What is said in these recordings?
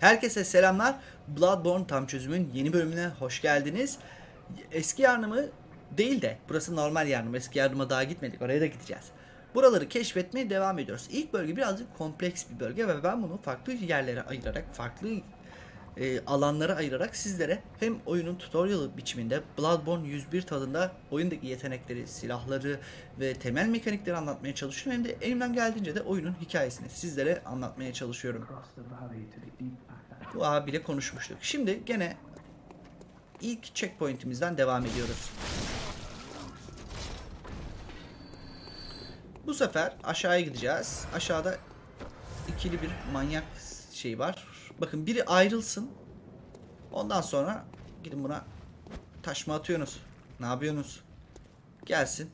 Herkese selamlar. Bloodborne tam çözümün yeni bölümüne hoş geldiniz. Eski yarnımı değil de burası normal yarnım. Eski yarnıma daha gitmedik. Oraya da gideceğiz. Buraları keşfetmeye devam ediyoruz. İlk bölge birazcık kompleks bir bölge ve ben bunu farklı yerlere ayırarak, farklı alanlara ayırarak sizlere hem oyunun tutorial biçiminde Bloodborne 101 tadında oyundaki yetenekleri, silahları ve temel mekanikleri anlatmaya çalışıyorum. Hem de elimden geldiğince de oyunun hikayesini sizlere anlatmaya çalışıyorum. Bu abiyle konuşmuştuk. Şimdi gene ilk checkpoint'imizden devam ediyoruz. Bu sefer aşağıya gideceğiz. Aşağıda ikili bir manyak şey var. Bakın biri ayrılsın. Ondan sonra gidin buna taş mı atıyorsunuz? Ne yapıyorsunuz? Gelsin.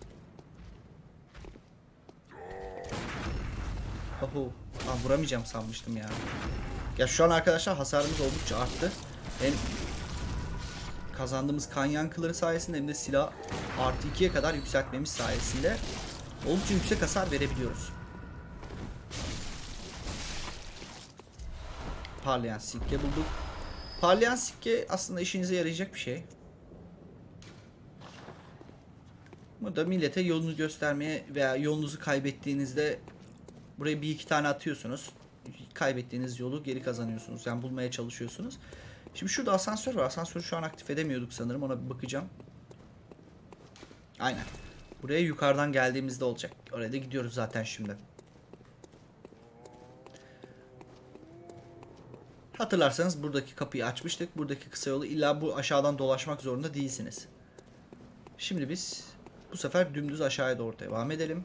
Oho. Ben vuramayacağım sanmıştım ya. Ya şu an arkadaşlar hasarımız oldukça arttı. Hem kazandığımız kan yankıları sayesinde hem de silah artı 2'ye kadar yükseltmemiz sayesinde oldukça yüksek hasar verebiliyoruz. Parlayan sikke bulduk. Parlayan sikke aslında işinize yarayacak bir şey. Burada millete yolunu göstermeye veya yolunuzu kaybettiğinizde buraya bir iki tane atıyorsunuz. Kaybettiğiniz yolu geri kazanıyorsunuz. Yani bulmaya çalışıyorsunuz. Şimdi şurada asansör var. Asansörü şu an aktif edemiyorduk sanırım. Ona bir bakacağım. Aynen. Buraya yukarıdan geldiğimizde olacak. Oraya da gidiyoruz zaten şimdi. Hatırlarsanız buradaki kapıyı açmıştık. Buradaki kısa yolu illa bu aşağıdan dolaşmak zorunda değilsiniz. Şimdi biz bu sefer dümdüz aşağıya doğru devam edelim.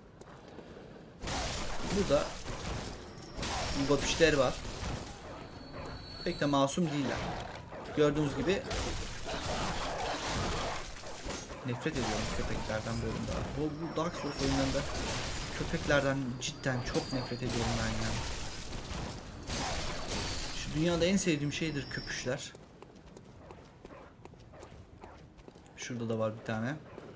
Burada gopişler var. Pek de masum değiller. Gördüğünüz gibi nefret ediyorum köpeklerden bölümde. Bu Dark Souls oyunlarında köpeklerden cidden çok nefret ediyorum ben ya. Şu dünyada en sevdiğim şeydir köpüşler. Şurada da var bir tane.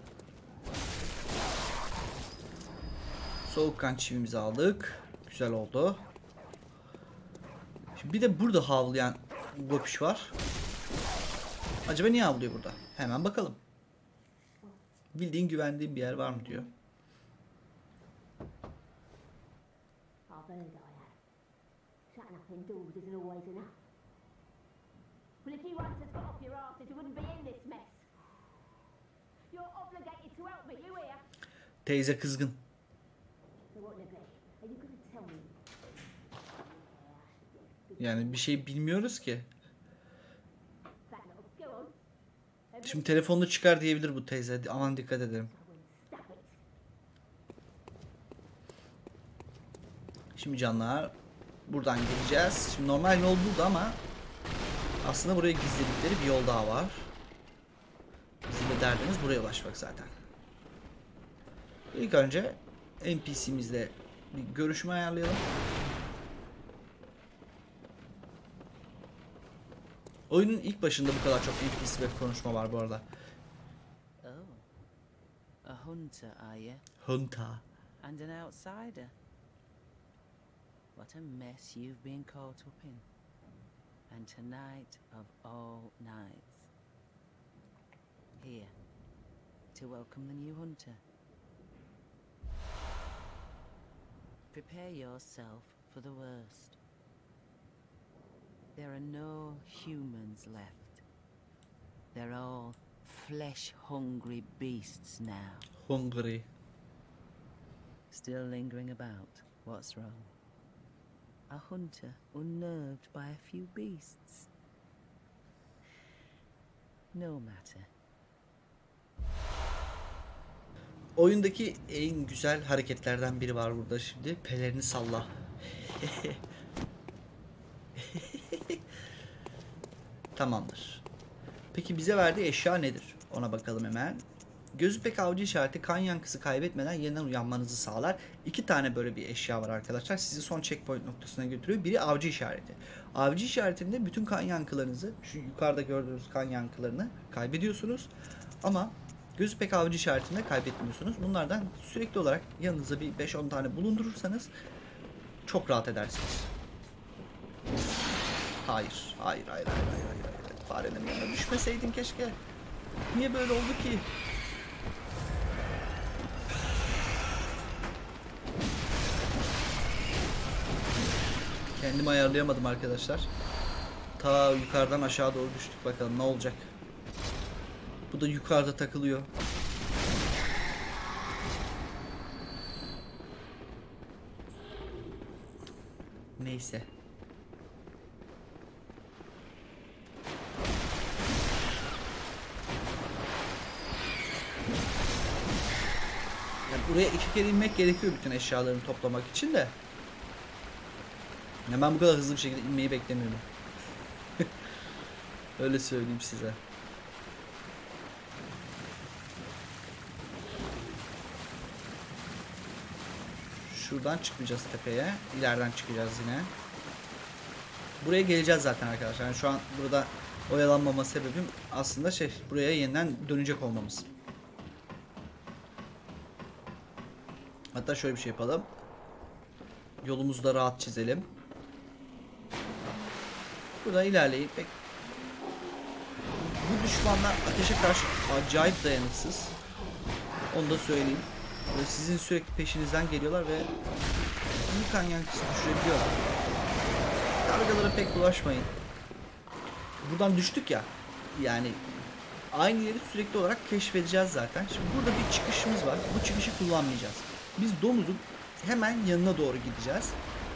Soğukkan çivimizi aldık. Güzel oldu. Şimdi bir de burada havlayan gopiş var. Acaba niye havlıyor burada? Hemen bakalım. Bildiğin güvendiğin bir yer var mı diyor. Teyze kızgın. Yani bir şey bilmiyoruz ki. Şimdi telefonunu çıkar diyebilir bu teyze. Aman dikkat edelim. Şimdi canlar buradan gideceğiz. Şimdi normal yol burada ama aslında buraya gizledikleri bir yol daha var. Bizim de derdimiz buraya ulaşmak zaten. İlk önce NPC'mizle bir görüşme ayarlayalım. Oyunun ilk başında bu kadar çok NPC ve konuşma var bu arada. Oh, a hunter, are you? Hunter. And an outsider. What a mess you've been caught up in. And tonight of all nights. Here, to welcome the new hunter. Prepare yourself for the worst. There are no humans left. They're all flesh-hungry beasts now. Hungry. Still lingering about. What's wrong? A hunter unnerved by a few beasts. No matter. Oyundaki en güzel hareketlerden biri var burada şimdi. Pelerini salla. Tamamdır. Peki bize verdiği eşya nedir? Ona bakalım hemen. Gözü pek avcı işareti kan yankısı kaybetmeden yeniden uyanmanızı sağlar. 2 tane böyle bir eşya var arkadaşlar. Sizi son checkpoint noktasına götürüyor. Biri avcı işareti. Avcı işaretinde bütün kan yankılarınızı, şu yukarıda gördüğünüz kan yankılarını kaybediyorsunuz. Ama gözü pek avcı işaretinde kaybetmiyorsunuz. Bunlardan sürekli olarak yanınıza bir 5-10 tane bulundurursanız çok rahat edersiniz. Hayır. Hayır. Hayır. Hayır. Hayır. Hayır. Hayır. Farenin yanına düşmeseydin keşke. Niye böyle oldu ki? Kendimi ayarlayamadım arkadaşlar. Ta yukarıdan aşağı doğru düştük, bakalım ne olacak. Bu da yukarıda takılıyor. Neyse. Yani buraya 2 kere inmek gerekiyor bütün eşyalarını toplamak için de. Ya ben bu kadar hızlı bir şekilde inmeyi beklemiyordum. Öyle söyleyeyim size. Şuradan çıkmayacağız tepeye. İleriden çıkacağız yine. Buraya geleceğiz zaten arkadaşlar. Yani şu an burada oyalanmama sebebim aslında buraya yeniden dönecek olmamız. Hatta şöyle bir şey yapalım. Yolumuzu da rahat çizelim. Buradan ilerleyip bu düşmanlar ateşe karşı acayip dayanıksız. Onu da söyleyeyim. Böyle sizin sürekli peşinizden geliyorlar ve kan yankısı düşürebiliyorlar. Kargalara pek bulaşmayın. Buradan düştük ya. Yani aynı yeri sürekli olarak keşfedeceğiz zaten. Şimdi burada bir çıkışımız var. Bu çıkışı kullanmayacağız. Biz domuzun hemen yanına doğru gideceğiz.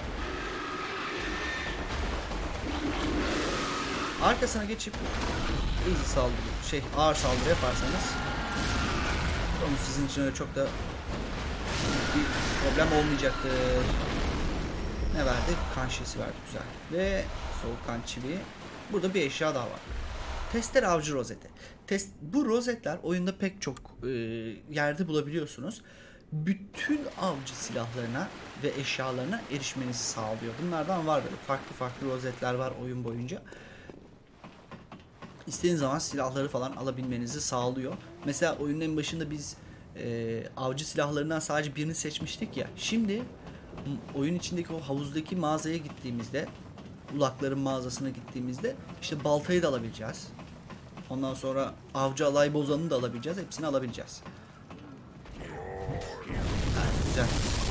Arkasına geçip hızlı saldırı, ağır saldırı yaparsanız domuz sizin için öyle çok da bir problem olmayacaktır. Ne verdi? Kan şişesi verdi, güzel. Ve soğukkan çivi. Burada bir eşya daha var. Testere avcı rozeti. Bu rozetler oyunda pek çok yerde bulabiliyorsunuz. Bütün avcı silahlarına ve eşyalarına erişmenizi sağlıyor. Bunlardan var böyle farklı rozetler var oyun boyunca. İstediğiniz zaman silahları falan alabilmenizi sağlıyor. Mesela oyunun en başında biz avcı silahlarından sadece birini seçmiştik ya. Şimdi oyun içindeki o havuzdaki mağazaya gittiğimizde, ulakların mağazasına gittiğimizde işte baltayı da alabileceğiz. Ondan sonra avcı alay bozanını da alabileceğiz. Hepsini alabileceğiz. Evet, güzel.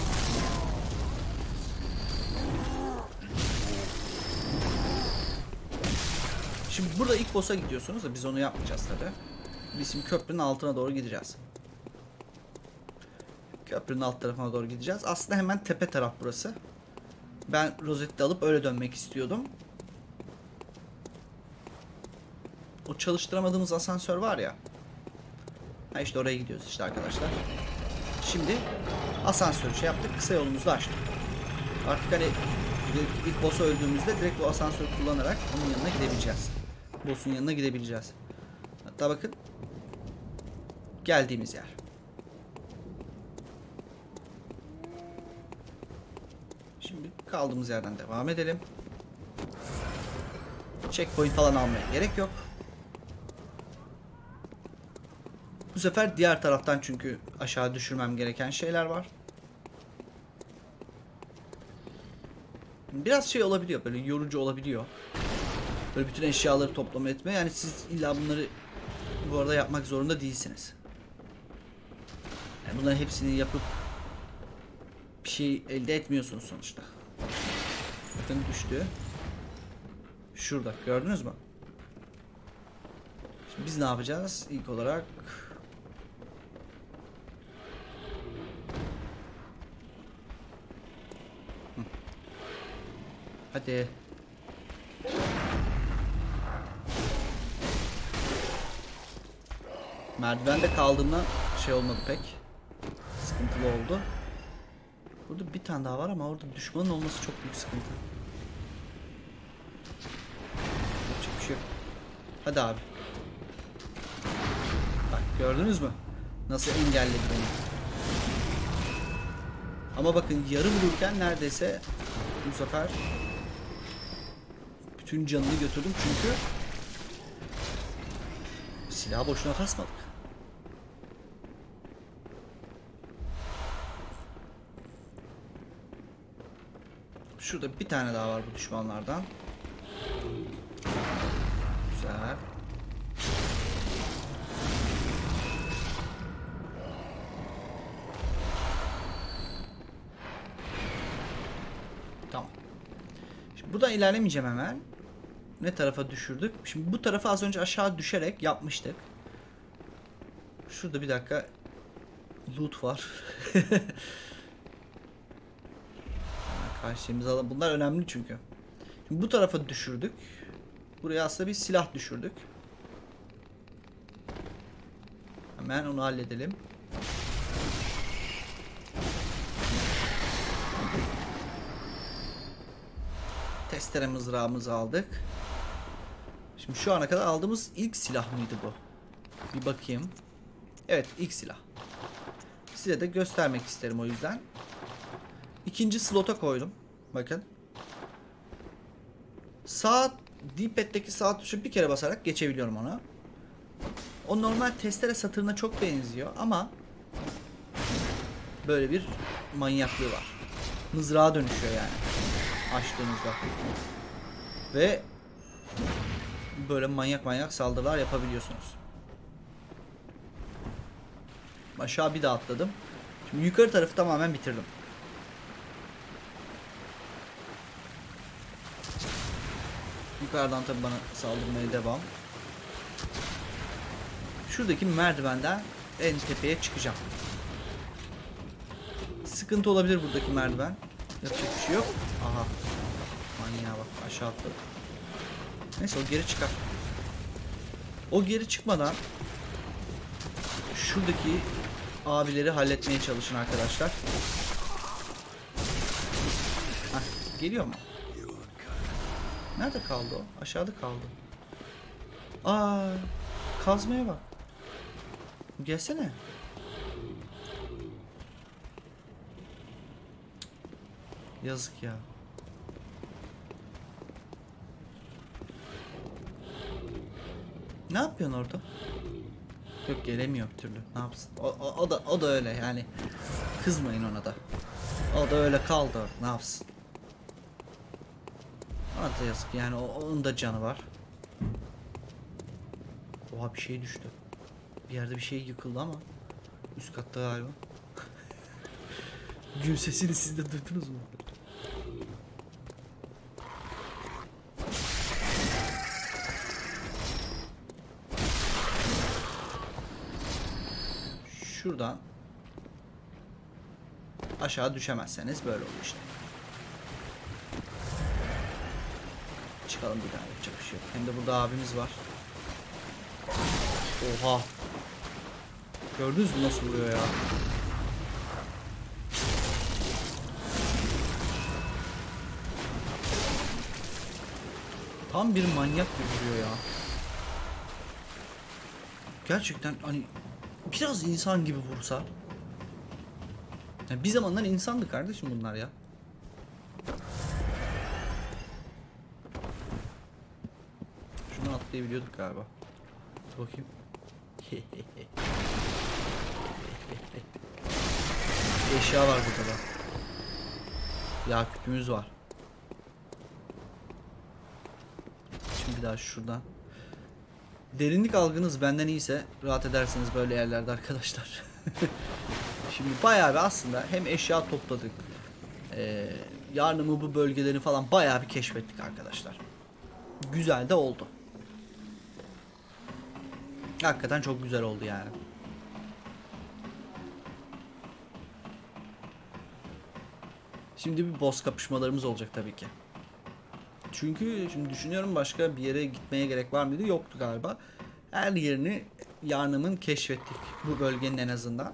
Şimdi burada ilk boss'a gidiyorsunuz da biz onu yapmayacağız tabi. Biz şimdi köprünün altına doğru gideceğiz. Köprünün alt tarafına doğru gideceğiz. Aslında hemen tepe taraf burası. Ben rozeti alıp öyle dönmek istiyordum. O çalıştıramadığımız asansör var ya. Ha işte oraya gidiyoruz işte arkadaşlar. Şimdi asansörü yaptık. Kısa yolumuzu açtık. Artık hani ilk boss'u öldüğümüzde direkt bu asansörü kullanarak onun yanına gidebileceğiz. Boss'un yanına gidebileceğiz. Hatta bakın. Geldiğimiz yer. Şimdi kaldığımız yerden devam edelim. Checkpoint falan almaya gerek yok. Bu sefer diğer taraftan çünkü aşağı düşürmem gereken şeyler var. Biraz olabiliyor, böyle yorucu olabiliyor. Böyle bütün eşyaları toplama etme. Yani siz illa bunları bu arada yapmak zorunda değilsiniz. Yani bunların hepsini yapıp bir şey elde etmiyorsunuz sonuçta. Bakın düştü. Şurada gördünüz mü? Şimdi biz ne yapacağız? İlk olarak hadi. Merdivende kaldığımda olmadı pek. Sıkıntılı oldu. Burada bir tane daha var ama orada düşmanın olması çok büyük sıkıntı. Yapacak bir şey yok. Hadi abi. Bak gördünüz mü? Nasıl engelledi beni. Ama bakın yarı vururken neredeyse bu sefer bütün canını götürdüm çünkü silahı boşuna kasmadık. Şurada bir tane daha var bu düşmanlardan. Güzel. Tamam. Şimdi buradan ilerlemeyeceğim hemen. Ne tarafa düşürdük? Şimdi bu tarafa az önce aşağı düşerek yapmıştık. Şurada bir dakika loot var. Karşımıza alalım. Bunlar önemli çünkü. Şimdi bu tarafa düşürdük. Buraya aslında bir silah düşürdük. Hemen onu halledelim. Testere mızrağımızı aldık. Şimdi şu ana kadar aldığımız ilk silah mıydı bu? Bir bakayım. Evet, ilk silah. Size de göstermek isterim o yüzden. İkinci slota koydum. Bakın. Sağ D-pad'deki sağ tuşu bir kere basarak geçebiliyorum ona. O normal testere satırına çok benziyor ama böyle bir manyaklığı var. Mızrağa dönüşüyor yani. Açtığınızda. Ve böyle manyak saldırılar yapabiliyorsunuz. Aşağı bir daha atladım. Şimdi yukarı tarafı tamamen bitirdim. Yukarıdan tabi bana saldırmaya devam. Şuradaki merdivenden en tepeye çıkacağım. Sıkıntı olabilir buradaki merdiven. Yapacak bir şey yok. Aha. Manyağa bak, aşağı atladı. Neyse, o geri çıkar. O geri çıkmadan şuradaki abileri halletmeye çalışın arkadaşlar. Heh, geliyor mu? Nerede kaldı o? Aşağıda kaldı. Aa, kazmaya bak. Gelsene. Yazık ya. Ne yapıyorsun orada? Yok, gelemiyor bir türlü. Ne yapsın? O da öyle yani. Kızmayın ona da. O da öyle kaldı. Ne yapsın? Ona da yazık yani, onun da canı var. Oha, bir şey düştü. Bir yerde bir şey yıkıldı ama üst katta galiba. Gül sesini siz de duydunuz mu? Şuradan aşağı düşemezseniz böyle olur işte. Çıkalım bir daha, yapacak bir şey yok. Hem de burada abimiz var. Oha. Gördünüz mü nasıl vuruyor ya? Tam bir manyak gibi vuruyor ya. Gerçekten hani biraz insan gibi vursa. Yani bir zamanlar insandı kardeşim bunlar ya. Şunu atlayabiliyorduk galiba. Dur bakayım. Eşya var burada da. Yağ küpümüz var. Şimdi bir daha şuradan. Derinlik algınız benden iyiyse rahat edersiniz böyle yerlerde arkadaşlar. Şimdi bayağı bir aslında hem eşya topladık. Yarınımı bu bölgelerini falan bayağı bir keşfettik arkadaşlar. Güzel de oldu. Hakikaten çok güzel oldu yani. Şimdi bir boss kapışmalarımız olacak tabii ki. Çünkü şimdi düşünüyorum, başka bir yere gitmeye gerek var mıydı? Yoktu galiba. Her yerini yarınımın keşfettik. Bu bölgenin en azından.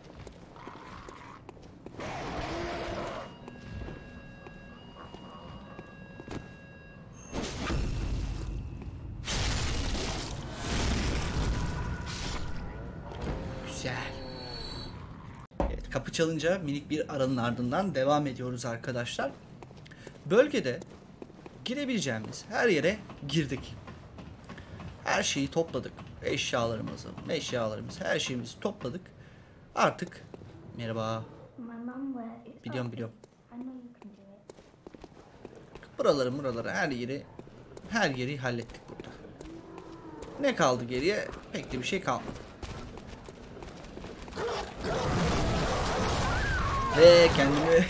Güzel. Evet, kapı çalınca minik bir aranın ardından devam ediyoruz arkadaşlar. Bölgede girebileceğimiz her yere girdik. Her şeyi topladık. Eşyalarımızı, her şeyimizi topladık. Artık merhaba. Biliyorum. Buraları her yeri hallettik burada. Ne kaldı geriye? Pek de bir şey kalmadı. Ve kendimi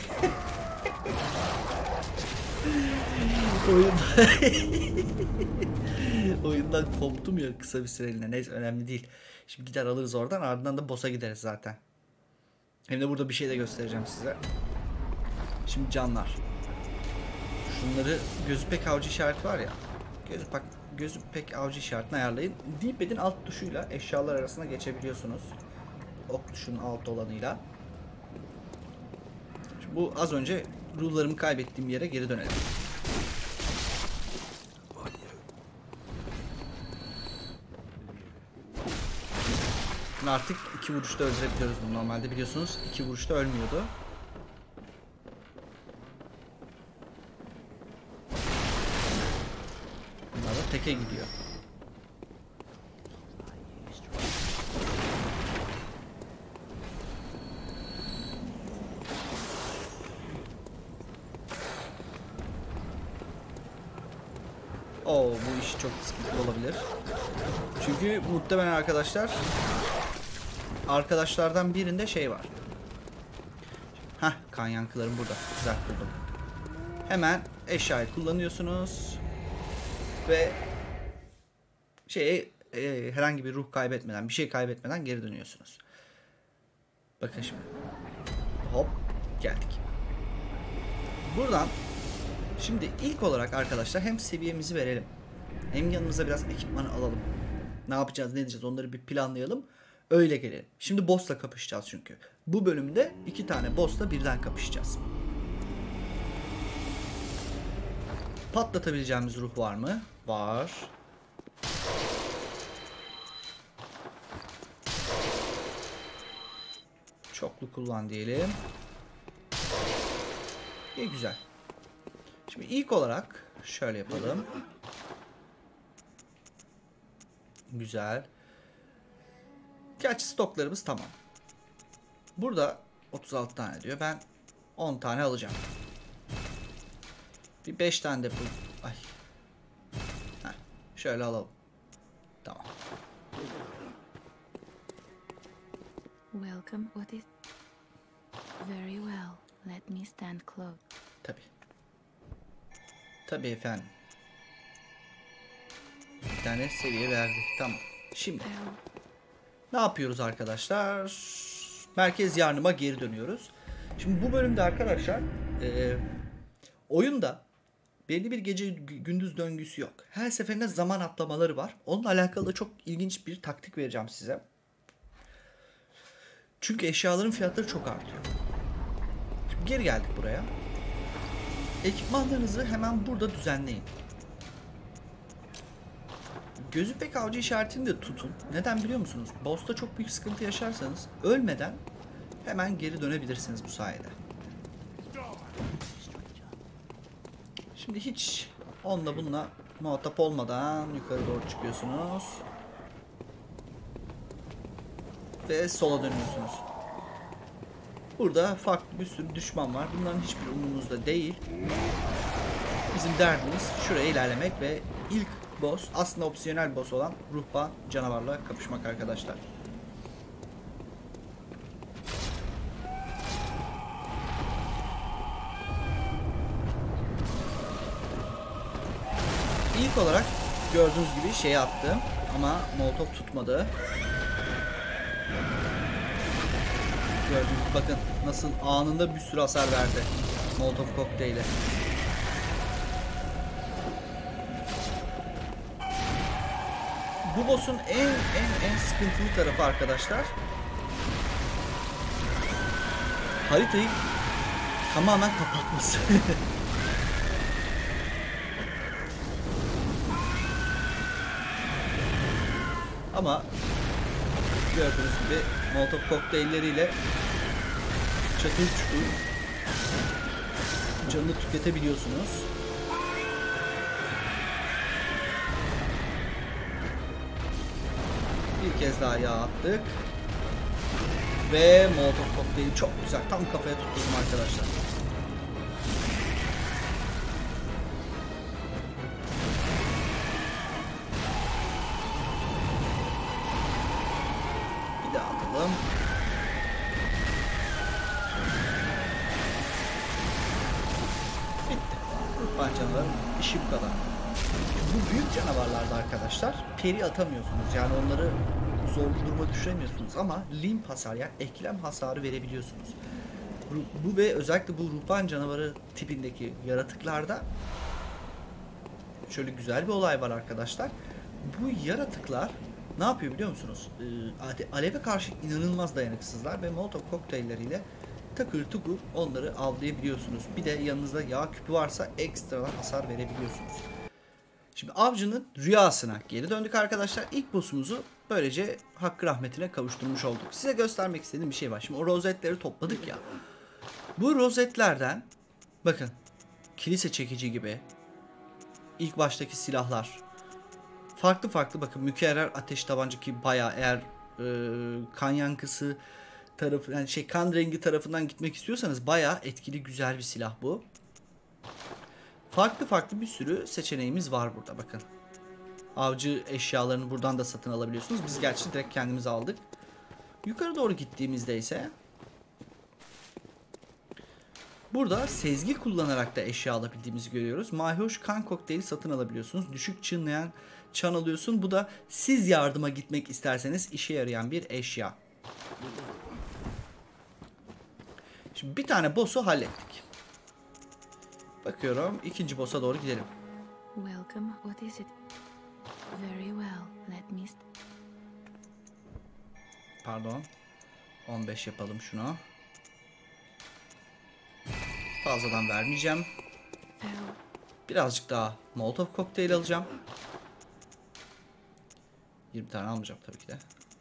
oyundan koptum ya kısa bir süreliğine. Neyse, önemli değil. Şimdi gider alırız oradan, ardından da boss'a gideriz zaten. Hem de burada bir şey de göstereceğim size. Şimdi canlar. Şunları gözü pek avcı işareti var ya. Gözü pek avcı işaretini ayarlayın. D-pad'in alt tuşuyla eşyalar arasına geçebiliyorsunuz. Ok tuşunun alt olanıyla. Şimdi bu az önce ruhlarımı kaybettiğim yere geri dönelim. Artık 2 vuruşta öldürebiliyoruz bunu. Normalde biliyorsunuz 2 vuruşta ölmüyordu. Bunlar da teke gidiyor. Oo, bu iş çok sıkıntı olabilir. Çünkü muhtemelen arkadaşlardan birinde şey var. Hah, kan yankılarım burada. Güzel buldum. Hemen eşyayı kullanıyorsunuz ve herhangi bir ruh kaybetmeden, bir şey kaybetmeden geri dönüyorsunuz. Bakın şimdi. Hop, geldik. Buradan şimdi ilk olarak arkadaşlar hem seviyemizi verelim, hem yanımıza biraz ekipman alalım. Ne yapacağız, ne edeceğiz, onları bir planlayalım. Öyle gelelim. Şimdi boss'la kapışacağız çünkü. Bu bölümde 2 tane boss'la birden kapışacağız. Patlatabileceğimiz ruh var mı? Var. Çoklu kullan diyelim. İyi, güzel. Şimdi ilk olarak şöyle yapalım. Güzel. Gerçi stoklarımız tamam. Burada 36 tane diyor. Ben 10 tane alacağım. Bir 5 tane de bu. Ay. Heh, şöyle alalım. Tamam. Welcome. What is? Very well. Let me stand close. Tabii. Tabii efendim. Bir tane seviye verdik. Tamam. Şimdi ne yapıyoruz arkadaşlar? Merkez yardıma geri dönüyoruz. Şimdi bu bölümde arkadaşlar oyunda belli bir gece gündüz döngüsü yok. Her seferinde zaman atlamaları var. Onunla alakalı da çok ilginç bir taktik vereceğim size. Çünkü eşyaların fiyatları çok artıyor. Şimdi geri geldik buraya. Ekipmanlarınızı hemen burada düzenleyin. Gözü pek avcı işaretini de tutun. Neden biliyor musunuz? Boss'ta çok büyük sıkıntı yaşarsanız ölmeden hemen geri dönebilirsiniz bu sayede. Şimdi hiç onunla bununla muhatap olmadan yukarı doğru çıkıyorsunuz. Ve sola dönüyorsunuz. Burada farklı bir sürü düşman var. Bunların hiçbir umurumuzda değil. Bizim derdimiz şuraya ilerlemek ve ilk boss, aslında opsiyonel boss olan ruhban canavarla kapışmak arkadaşlar. İlk olarak gördüğünüz gibi şeyi attım ama Molotov tutmadı. Gördüğünüz gibi bakın nasıl anında bir sürü hasar verdi Molotov kokteyli. Bu boss'un en sıkıntılı tarafı arkadaşlar, haritayı tamamen kapatması. Ama gördüğünüz gibi Molotov kokteylleriyle çatır çutur canını tüketebiliyorsunuz. Bir kez daha yağ attık. Ve Molotov kokteyli çok güzel. Tam kafaya tutturdum arkadaşlar. bakalım. Bitti. Ruhban canavarın işi bu kadar. Bu büyük canavarlarda arkadaşlar peri atamıyorsunuz. Yani onları zorlu duruma düşüremiyorsunuz ama limp hasar, yani eklem hasarı verebiliyorsunuz. Bu ve özellikle bu ruhban canavarı tipindeki yaratıklarda şöyle güzel bir olay var arkadaşlar. Bu yaratıklar ne yapıyor biliyor musunuz? Aleve karşı inanılmaz dayanıksızlar ve molotov kokteylleriyle takır tukur onları avlayabiliyorsunuz. Bir de yanınızda yağ küpü varsa ekstra hasar verebiliyorsunuz. Şimdi avcının rüyasına geri döndük arkadaşlar. İlk boss'umuzu böylece hakkı rahmetine kavuşturmuş olduk. Size göstermek istediğim bir şey var. Şimdi o rozetleri topladık ya. Bu rozetlerden bakın kilise çekici gibi ilk baştaki silahlar farklı farklı, bakın mükerrer ateş tabanca ki bayağı, eğer kan yankısı tarafı, yani kan rengi tarafından gitmek istiyorsanız bayağı etkili güzel bir silah bu. Farklı farklı bir sürü seçeneğimiz var burada bakın. Avcı eşyalarını buradan da satın alabiliyorsunuz. Biz gerçi direkt kendimiz aldık. Yukarı doğru gittiğimizde ise burada sezgi kullanarak da eşya alabildiğimizi görüyoruz. Mayhoş kan kokteyli satın alabiliyorsunuz. Düşük çınlayan çan alıyorsun. Bu da siz yardıma gitmek isterseniz işe yarayan bir eşya. Şimdi bir tane boss'u hallettik. Bakıyorum ikinci boss'a doğru gidelim. Welcome. What is it? Very well. Let me. Pardon. 15 yapalım şunu. Fazladan vermeyeceğim. Birazcık daha molotov kokteyl alacağım. 20 tane almayacağım tabii ki de.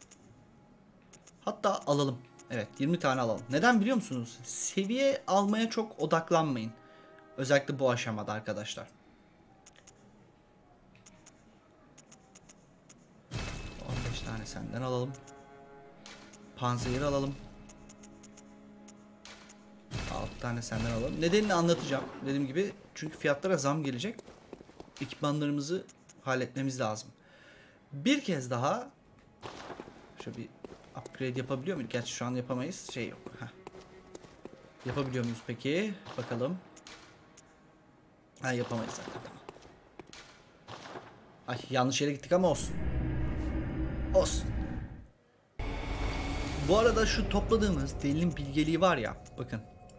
Hatta alalım. Evet, 20 tane alalım. Neden biliyor musunuz? Seviye almaya çok odaklanmayın. Özellikle bu aşamada arkadaşlar. 15 tane senden alalım. Panzehiri alalım. 6 tane senden alalım. Nedenini anlatacağım. Dediğim gibi çünkü fiyatlara zam gelecek. Ekipmanlarımızı halletmemiz lazım. Bir kez daha şöyle bir upgrade yapabiliyor muyuz? Gerçi şu an yapamayız. Şey yok. Heh. Yapabiliyor muyuz peki? Bakalım. Ha, yapamayız zaten, tamam. Ay, yanlış yere gittik ama olsun. Olsun. Bu arada şu topladığımız delinin bilgeliği var ya, bakın.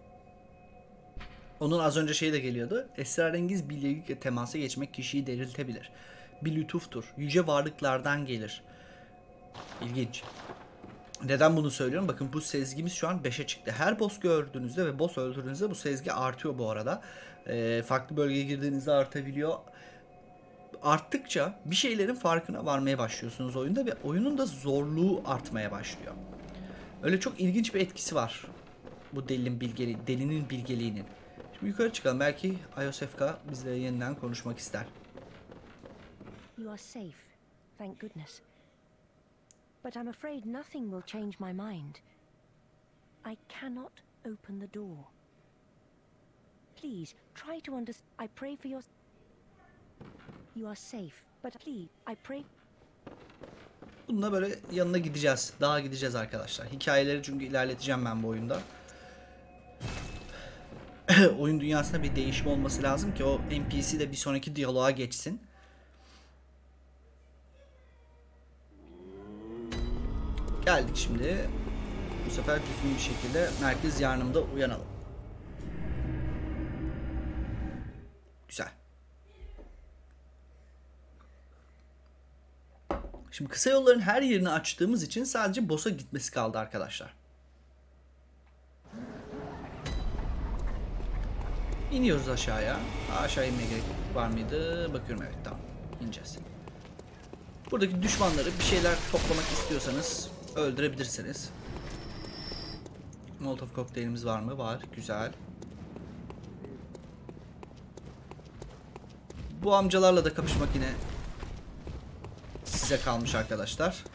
Onun az önce şey de geliyordu. Esrarengiz bilgelikle temasa geçmek kişiyi diriltebilir. Bir lütuftur. Yüce varlıklardan gelir. İlginç. Neden bunu söylüyorum? Bakın bu sezgimiz şu an 5'e çıktı. Her boss gördüğünüzde ve boss öldürdüğünüzde bu sezgi artıyor bu arada. Farklı bölgeye girdiğinizde artabiliyor. Arttıkça bir şeylerin farkına varmaya başlıyorsunuz oyunda ve oyunun da zorluğu artmaya başlıyor. Öyle çok ilginç bir etkisi var bu delinin bilgeliğinin. Şimdi yukarı çıkalım. Belki Ayosefka bizle yeniden konuşmak ister. You are safe, thank goodness. But I'm afraid nothing will change my mind. I cannot open the door. Please, try to understand. I pray for your... You are safe, but please, I pray... Bununla böyle yanına gideceğiz. Daha gideceğiz arkadaşlar. Hikayeleri çünkü ilerleteceğim ben bu oyunda. Oyun dünyasında bir değişim olması lazım ki o NPC de bir sonraki diyaloğa geçsin. Geldik şimdi. Bu sefer düzgün bir şekilde merkez yarınımda uyanalım. Güzel. Şimdi kısa yolların her yerini açtığımız için sadece boss'a gitmesi kaldı arkadaşlar. İniyoruz aşağıya. Aşağı inmeye gerek var mıydı? Bakıyorum, evet, tamam. İneceğiz. Buradaki düşmanları bir şeyler toplamak istiyorsanız öldürebilirsiniz. Molotov kokteylimiz var mı? Var. Güzel. Bu amcalarla da kapışmak yine size kalmış arkadaşlar.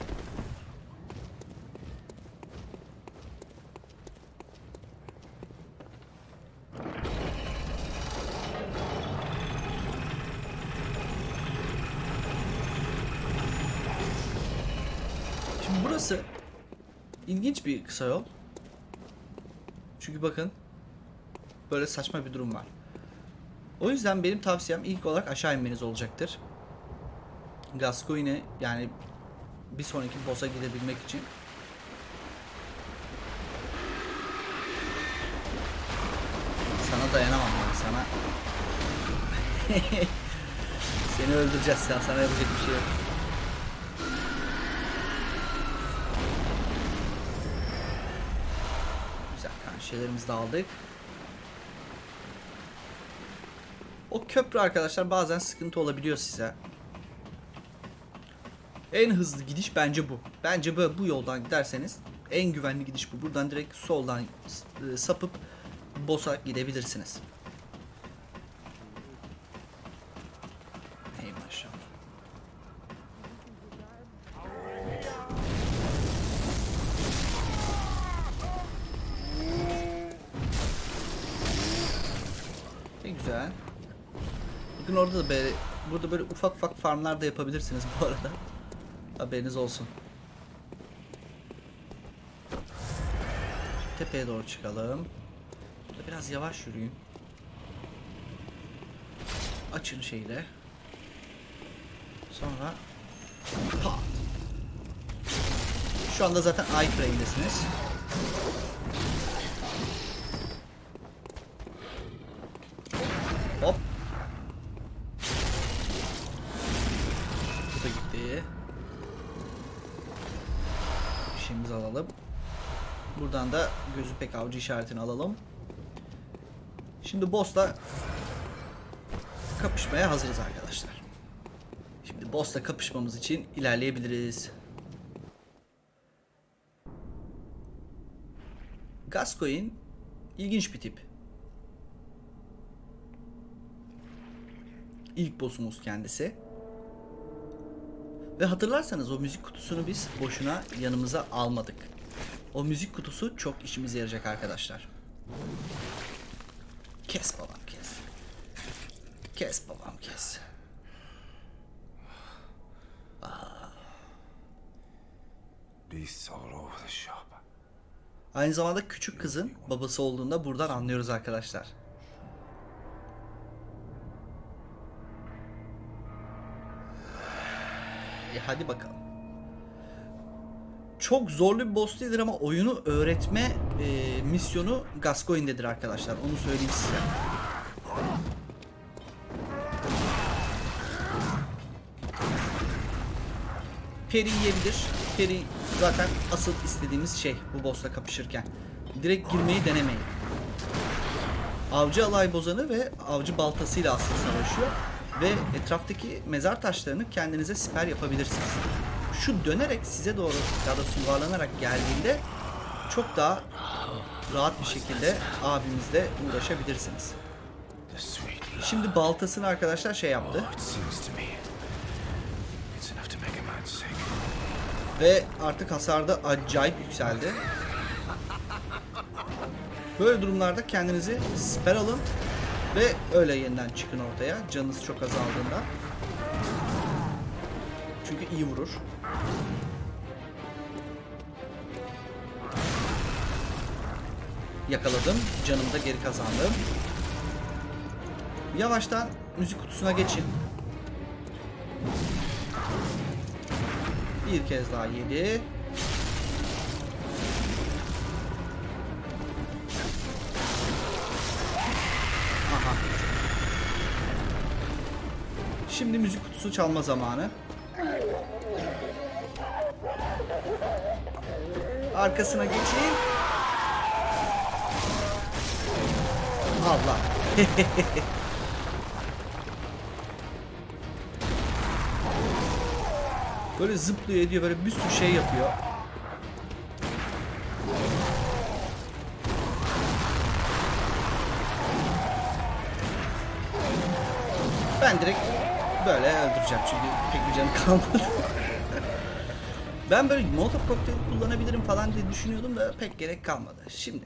Şimdi burası İlginç bir kısa yol. Çünkü bakın böyle saçma bir durum var. O yüzden benim tavsiyem ilk olarak aşağı inmeniz olacaktır. Gascoigne'e yani bir sonraki boss'a gidebilmek için. Sana dayanamam ben sana. Seni öldüreceğiz ya, sana yapacak bir şey yok. Güzel, kan şeylerimizi de aldık. O köprü arkadaşlar bazen sıkıntı olabiliyor size. En hızlı gidiş bence bu. Bence bu yoldan giderseniz en güvenli gidiş bu. Buradan direkt soldan sapıp boss'a gidebilirsiniz. Hey maşallah. Ne güzel. Bugün orada da böyle, burada böyle ufak ufak farmlar da yapabilirsiniz bu arada. Haberiniz olsun. Tepeye doğru çıkalım. Burada biraz yavaş yürüyün. Açın şeyle. Sonra pat. Şu anda zaten iframe'desiniz. Hop. Bu da gitti. İşimizi alalım. Buradan da gözü pek avcı işaretini alalım. Şimdi boss'la kapışmaya hazırız arkadaşlar. Şimdi boss'la kapışmamız için ilerleyebiliriz. Gascoigne ilginç bir tip. İlk boss'umuz kendisi. Ve hatırlarsanız o müzik kutusunu biz boşuna yanımıza almadık. O müzik kutusu çok işimize yarayacak arkadaşlar. Kes babam kes. Kes babam kes. Aynı zamanda küçük kızın babası olduğunu da buradan anlıyoruz arkadaşlar. Hadi bakalım. Çok zorlu bir boss değildir ama oyunu öğretme misyonu Gascoigne'dedir arkadaşlar. Onu söyleyeyim size. Parry yiyebilir. Parry zaten asıl istediğimiz şey bu boss'la kapışırken. Direkt girmeyi denemeyin. Avcı alay bozanı ve avcı baltasıyla aslında savaşıyor. Ve etraftaki mezar taşlarını kendinize siper yapabilirsiniz. Şu dönerek size doğru ya da yuvarlanarak geldiğinde çok daha rahat bir şekilde abimizle uğraşabilirsiniz. Şimdi baltasını arkadaşlar şey yaptı. Ve artık hasarda acayip yükseldi. Böyle durumlarda kendinizi siper alın ve öyle yeniden çıkın ortaya. Canınız çok azaldığında. Çünkü iyi vurur. Yakaladım. Canımı da geri kazandım. Yavaştan müzik kutusuna geçin. Bir kez daha yedi. Aha. Şimdi müzik kutusu çalma zamanı. Arkasına geçin. Allah. Böyle zıplıyor ediyor, böyle bir sürü şey yapıyor. Ben direkt böyle öldüreceğim çünkü pek bir canım kalmadı. Ben böyle Molotov kokteyl kullanabilirim falan diye düşünüyordum da pek gerek kalmadı. Şimdi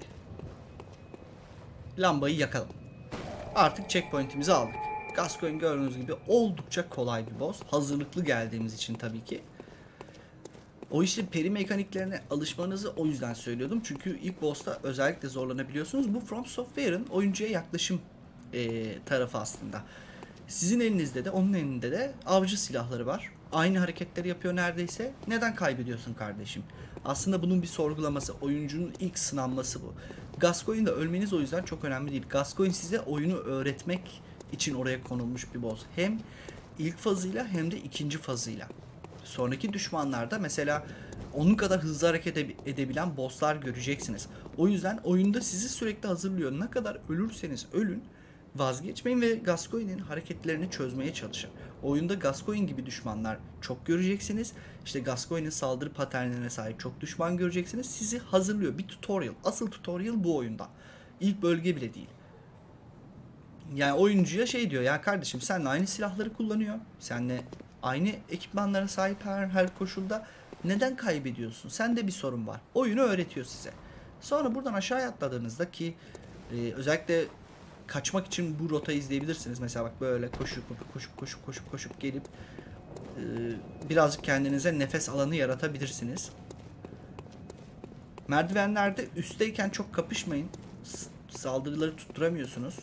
lambayı yakalım. Artık checkpoint'imizi aldık. Gascoigne gördüğünüz gibi oldukça kolay bir boss. Hazırlıklı geldiğimiz için tabii ki. O işte peri mekaniklerine alışmanızı o yüzden söylüyordum. Çünkü ilk boss'ta özellikle zorlanabiliyorsunuz. Bu From Software'ın oyuncuya yaklaşım tarafı aslında. Sizin elinizde de onun elinde de avcı silahları var. Aynı hareketleri yapıyor neredeyse. Neden kaybediyorsun kardeşim? Aslında bunun bir sorgulaması, oyuncunun ilk sınanması bu. Gascoigne'da ölmeniz o yüzden çok önemli değil. Gascoigne size oyunu öğretmek için oraya konulmuş bir boss. Hem ilk fazıyla hem de ikinci fazıyla. Sonraki düşmanlarda mesela onun kadar hızlı hareket edebilen bosslar göreceksiniz. O yüzden oyunda sizi sürekli hazırlıyor. Ne kadar ölürseniz ölün, vazgeçmeyin ve Gascoigne'in hareketlerini çözmeye çalışın. Oyunda Gascoigne gibi düşmanlar çok göreceksiniz. İşte Gascoigne'in saldırı paternlerine sahip çok düşman göreceksiniz. Sizi hazırlıyor. Bir tutorial. Asıl tutorial bu oyunda. İlk bölge bile değil. Yani oyuncuya şey diyor ya kardeşim, seninle aynı silahları kullanıyor. Seninle aynı ekipmanlara sahip her koşulda. Neden kaybediyorsun? Sende bir sorun var. Oyunu öğretiyor size. Sonra buradan aşağıya atladığınızda ki özellikle kaçmak için bu rotayı izleyebilirsiniz. Mesela bak böyle koşup gelip birazcık kendinize nefes alanı yaratabilirsiniz. Merdivenlerde üstteyken çok kapışmayın. Saldırıları tutturamıyorsunuz.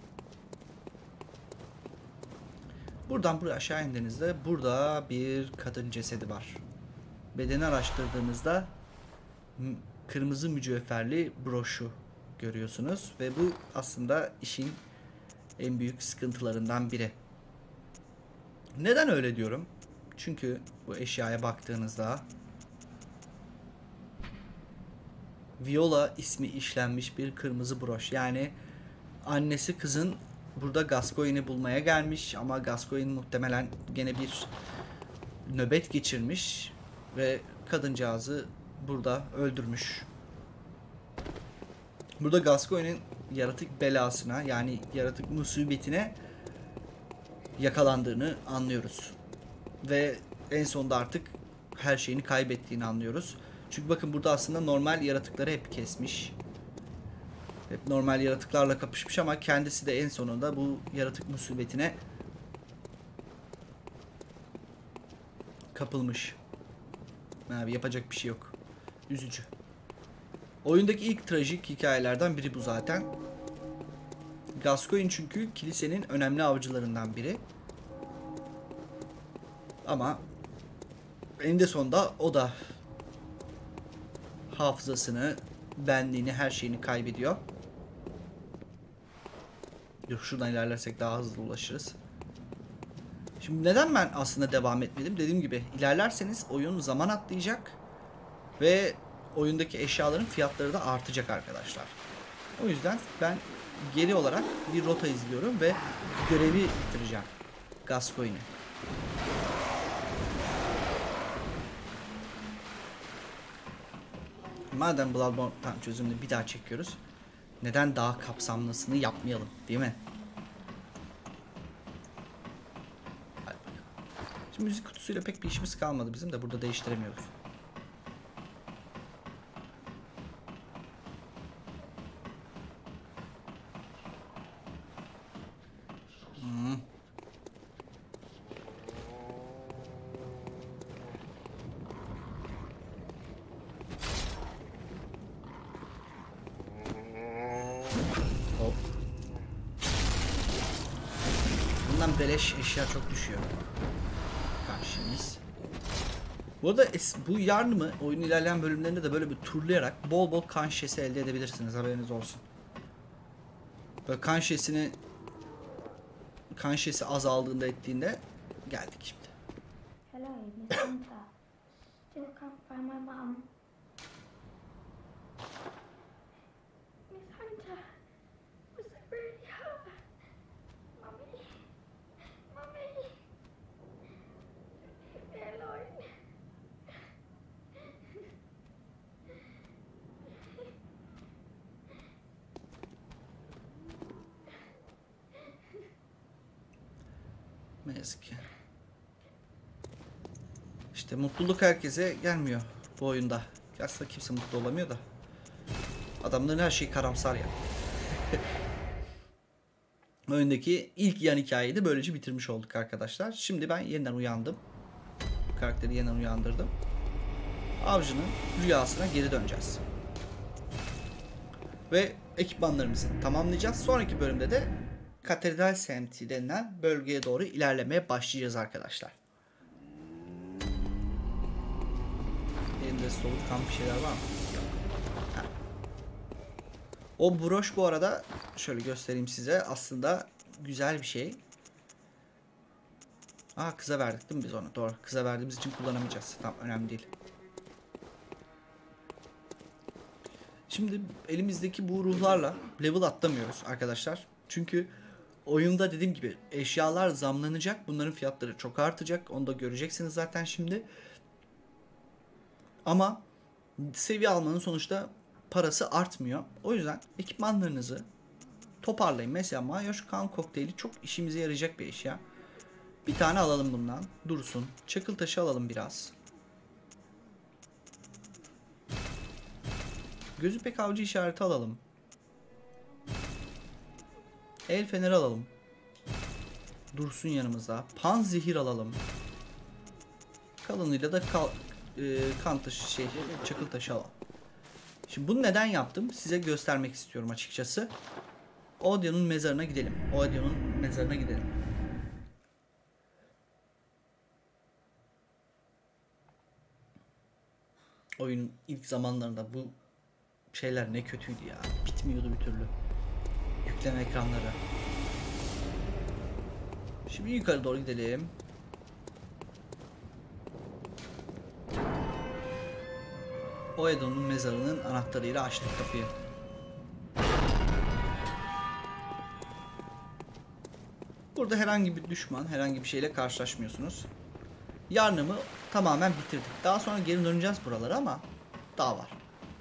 Buradan buraya aşağı indiğinizde burada bir kadın cesedi var. Bedeni araştırdığınızda kırmızı mücevherli broşu görüyorsunuz ve bu aslında işin en büyük sıkıntılarından biri. Neden öyle diyorum? Çünkü bu eşyaya baktığınızda Viola ismi işlenmiş bir kırmızı broş. Yani annesi kızın burada Gascoigne'i bulmaya gelmiş ama Gascoigne muhtemelen gene bir nöbet geçirmiş ve kadıncağızı burada öldürmüş. Burada Gascoigne'in yaratık belasına, yani yaratık musibetine yakalandığını anlıyoruz. Ve en sonunda artık her şeyini kaybettiğini anlıyoruz. Çünkü bakın burada aslında normal yaratıkları hep kesmiş. Hep normal yaratıklarla kapışmış ama kendisi de en sonunda bu yaratık musibetine kapılmış. Abi yapacak bir şey yok. Üzücü. Oyundaki ilk trajik hikayelerden biri bu zaten. Gascoigne çünkü kilisenin önemli avcılarından biri. Ama eninde sonunda o da hafızasını, benliğini, her şeyini kaybediyor. Dur şuradan ilerlersek daha hızlı ulaşırız. Şimdi neden ben aslında devam etmedim? Dediğim gibi ilerlerseniz oyun zaman atlayacak ve oyundaki eşyaların fiyatları da artacak arkadaşlar. O yüzden ben geri olarak bir rota izliyorum ve görevi bitireceğim. Gascoigne'i. Madem Bloodborne tam çözümünü bir daha çekiyoruz, neden daha kapsamlısını yapmayalım, değil mi? Hadi bakalım. Şimdi müzik kutusuyla pek bir işimiz kalmadı bizim de, burada değiştiremiyoruz. Hop. Bundan beleş eşya çok düşüyor. Karşımız. Bu arada bu yarnımı oyunun ilerleyen bölümlerinde de böyle bir turlayarak bol bol kan şişesi elde edebilirsiniz, haberiniz olsun. Böyle kan şişesi azaldığında ettiğinde geldik şimdi. Hello, Miss Hunter. Still can't find my mum. Miss Hunter, was it really her? Mummy, Mummy, leave me alone. Ne yazık ki. İşte mutluluk herkese gelmiyor bu oyunda. Aslında kimse mutlu olamıyor da. Adamların her şeyi karamsar ya. Oyundaki ilk yan hikayeyi de böylece bitirmiş olduk arkadaşlar. Şimdi ben yeniden uyandım. Karakteri yeniden uyandırdım. avcının rüyasına geri döneceğiz. Ve ekipmanlarımızı tamamlayacağız. Sonraki bölümde de Katedral semti denilen bölgeye doğru ilerlemeye başlayacağız arkadaşlar. Elimde soğukkan bir şeyler var mı? Ha. O broş bu arada şöyle göstereyim size. Aslında güzel bir şey. Aa, kıza verdik değil mi biz onu? Doğru. Kıza verdiğimiz için kullanamayacağız. Tamam, önemli değil. Şimdi elimizdeki bu ruhlarla level atlamıyoruz arkadaşlar. Çünkü oyunda dediğim gibi eşyalar zamlanacak. Bunların fiyatları çok artacak. Onu da göreceksiniz zaten şimdi. Ama seviye almanın sonuçta parası artmıyor. O yüzden ekipmanlarınızı toparlayın. Mesela Mayoş kan kokteyli çok işimize yarayacak bir eşya. Bir tane alalım bundan. Dursun. Çakıl taşı alalım biraz. Gözü pek avcı işareti alalım. El feneri alalım. Dursun yanımızda. Pan zehir alalım. Kalınıyla da kan taşı çakıl taşı alalım. Şimdi bunu neden yaptım? Size göstermek istiyorum açıkçası. Odeon'un mezarına gidelim. Odeon'un mezarına gidelim. Oyunun ilk zamanlarında bu şeyler ne kötüydü ya. Bitmiyordu bir türlü. Yükleme ekranları. Şimdi yukarı doğru gidelim. Oedon'un mezarının anahtarıyla açtık kapıyı. Burada herhangi bir düşman, herhangi bir şeyle karşılaşmıyorsunuz. Yarnımı tamamen bitirdik. Daha sonra geri döneceğiz buralara ama daha var.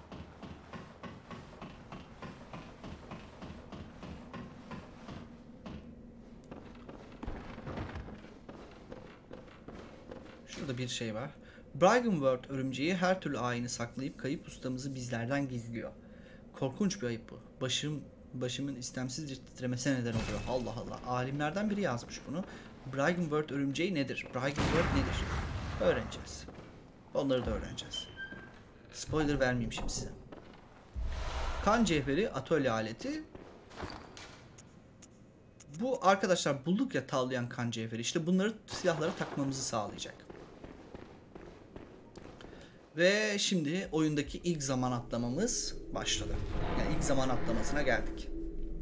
Şurada bir şey var. Brighenworth örümceği her türlü ayini saklayıp kayıp ustamızı bizlerden gizliyor. Korkunç bir ayıp bu. Başımın istemsizce titremesine neden oluyor. Allah Allah. Alimlerden biri yazmış bunu. Brighenworth örümceği nedir? Brighenworth nedir? Öğreneceğiz. Onları da öğreneceğiz. Spoiler vermeyeyim şimdi size. Kan cevheri atölye aleti. Bu arkadaşlar bulduk ya tavlayan kan cevheri. İşte bunları silahlara takmamızı sağlayacak. Ve şimdi oyundaki ilk zaman atlamamız başladı. Yani ilk zaman atlamasına geldik.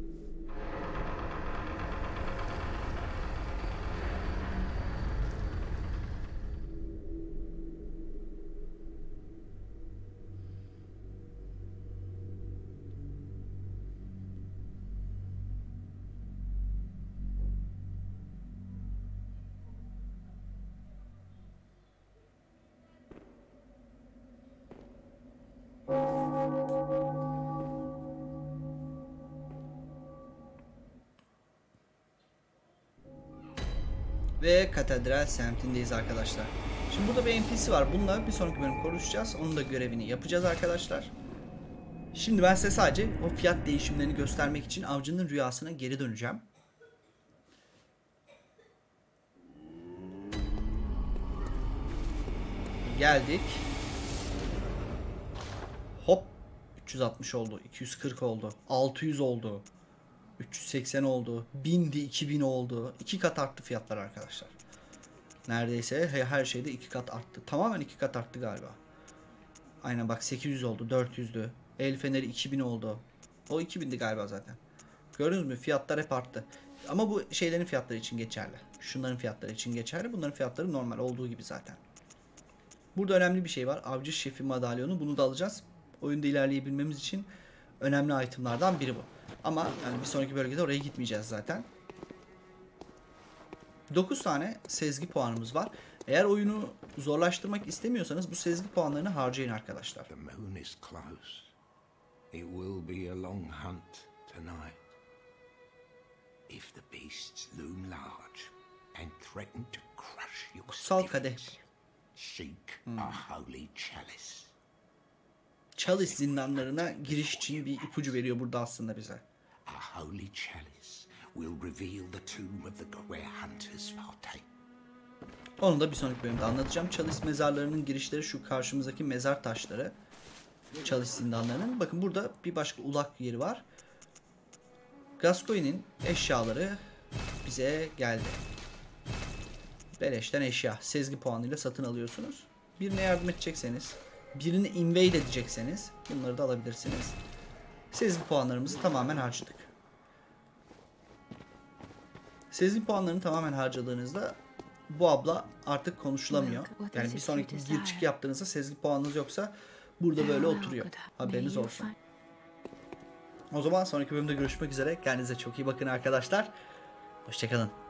Ve Katedral semtindeyiz arkadaşlar. Şimdi burada bir NPC var. Bununla bir sonraki bölüm konuşacağız. Onun da görevini yapacağız arkadaşlar. Şimdi ben size sadece o fiyat değişimlerini göstermek için avcının rüyasına geri döneceğim. Geldik. Hop. 360 oldu. 240 oldu. 600 oldu. 380 oldu. 1000'di, 2000 oldu. 2 kat arttı fiyatlar arkadaşlar. Neredeyse her şeyde 2 kat arttı. Tamamen 2 kat arttı galiba. Aynen bak 800 oldu, 400'dü. El feneri 2000 oldu. O 2000'di galiba zaten. Gördünüz mü? Fiyatlar hep arttı. Ama bu şeylerin fiyatları için geçerli. Şunların fiyatları için geçerli. Bunların fiyatları normal olduğu gibi zaten. Burada önemli bir şey var. Avcı şefi madalyonu. Bunu da alacağız. Oyunda ilerleyebilmemiz için önemli itemlardan biri bu. Ama yani bir sonraki bölgede oraya gitmeyeceğiz zaten. 9 tane sezgi puanımız var. Eğer oyunu zorlaştırmak istemiyorsanız bu sezgi puanlarını harcayın arkadaşlar. The moon is close. It will be a long hunt tonight. If the beasts loom large and threaten to crush your Kutsal kadeh. spirits, seek a holy chalice. Chalice zindanlarına giriş için bir ipucu veriyor burada aslında bize. A holy chalice will reveal the tomb of the where hunters partake. Onu da bir sonraki bölümde anlatacağım. Chalice mezarlarının girişleri şu karşımızdaki mezar taşları. Chalice zindanlarının. Bakın burada bir başka ulak yeri var. Gascoigne'in eşyaları bize geldi. Beleşten eşya. Sezgi puanıyla satın alıyorsunuz. Birine yardım edecekseniz, birini invade edecekseniz bunları da alabilirsiniz. Sezgi puanlarımızı tamamen harcadık. Sezgi puanlarını tamamen harcadığınızda bu abla artık konuşulamıyor. Yani bir sonraki gir çık yaptığınızda sezgi puanınız yoksa burada böyle oturuyor. Haberiniz olsun. O zaman sonraki bölümde görüşmek üzere. Kendinize çok iyi bakın arkadaşlar. Hoşçakalın.